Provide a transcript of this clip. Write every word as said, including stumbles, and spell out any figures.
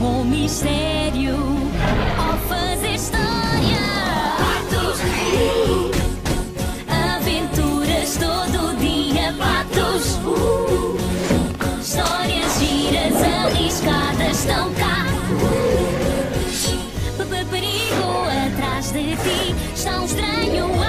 com mistério ao fazer história. Patos, uh, aventuras todo dia. Patos, uh, histórias giras, arriscadas estão cá. Uh, perigo atrás de ti, está um estranho